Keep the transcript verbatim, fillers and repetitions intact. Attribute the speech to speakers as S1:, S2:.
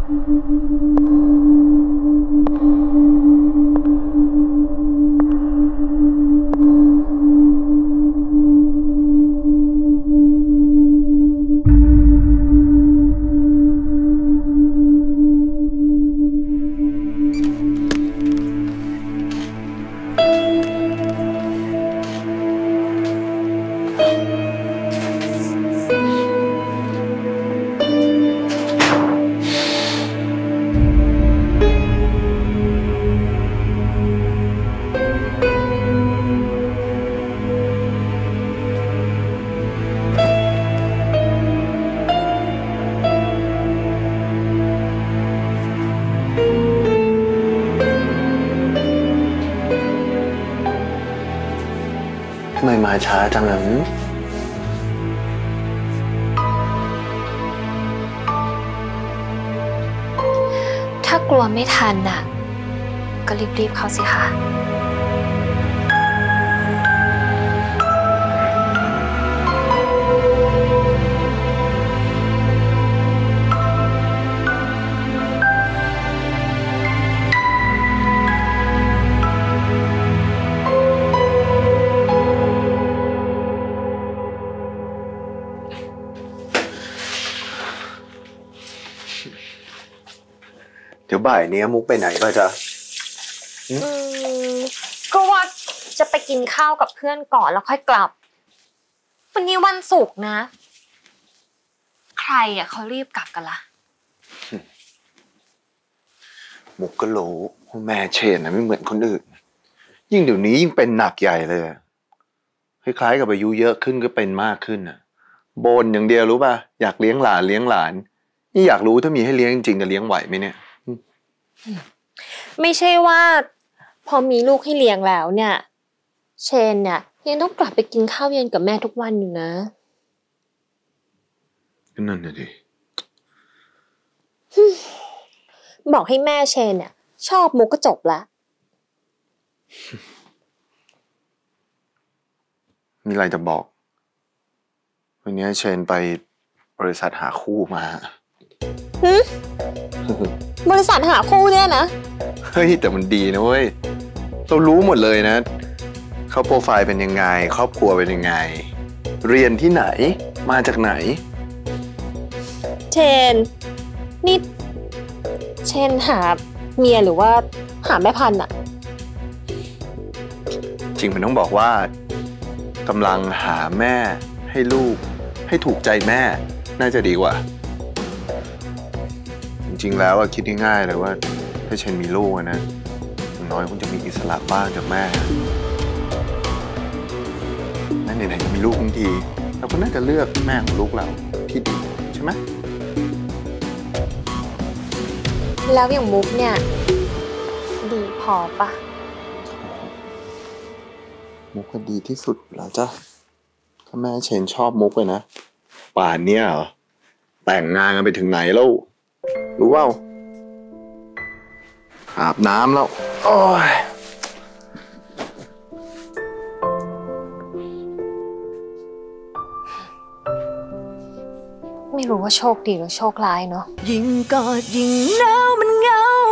S1: ทำไมมาช้าจังอ่ะ
S2: ถ้ากลัวไม่ทันน่ะก็รีบๆเข้าสิคะ
S1: เดี๋ยวบ่ายนี้มุกไปไหนป่ะจ๊ะ
S2: อืมก็ว่าจะไปกินข้าวกับเพื่อนก่อนแล้วค่อยกลับวันนี้วันศุกร์นะใครอ่ะเขารีบกลับกันล่ะ
S1: มุกก็รู้ว่าแม่เชนนะไม่เหมือนคนอื่นยิ่งเดี๋ยวนี้ยิ่งเป็นหนักใหญ่เลยคล้ายๆกับอายุเยอะขึ้นก็เป็นมากขึ้นอ่ะบ่นอย่างเดียวรู้ป่ะอยากเลี้ยงหลานเลี้ยงหลานนี่อยากรู้ถ้ามีให้เลี้ยงจริงๆจะเลี้ยงไหวไหมเนี่ย
S2: ไม่ใช่ว่าพอมีลูกให้เลี้ยงแล้วเนี่ยเชนเนี่ยยังต้องกลับไปกินข้าวเย็นกับแม่ทุกวันอยู่นะ
S1: นั่นน่ะดิ
S2: บอกให้แม่เชนเนี่ยชอบมุกก็จบละ
S1: มีอะไรจะบอกวันนี้เชนไปบริษัทหาคู่มา
S2: ฮึบริษัทหาคู่เนี่ยนะ
S1: เฮ้ยแต่มันดีนะเว้ยเรารู้หมดเลยนะเขาโปรไฟล์เป็นยังไงครอบครัวเป็นยังไงเรียนที่ไหนมาจากไหน
S2: เชนนี่เชนหาเมียหรือว่าหาแม่พันธุ์อะ
S1: จริงมันต้องบอกว่ากำลังหาแม่ให้ลูกให้ถูกใจแม่น่าจะดีกว่าจริงๆแล้วอะคิดง่ายๆเลยว่าถ้าเชนมีลูกนะอย่างน้อยคงจะมีอิสระบ้างจากแม่นั่นไหนๆจะมีลูกทั้งทีเราก็น่าจะเลือกแม่ของลูกเราที่ดีใช่ไหม
S2: แล้วอย่างมุกเนี่ยดีพอปะ
S1: มุกก็ดีที่สุดแล้วจ้ะถ้าแม่เชนชอบมุกเลยนะป่านเนี้ยเหรอแต่งงานกันไปถึงไหนแล้วรู้เปล่าอาบน้ำแล้วโอ้ย
S2: ไม่รู้ว่าโชคดีหรือโชคร้ายเนาะ
S3: ยิ่งกอดยิ่งหนาวมันเหงา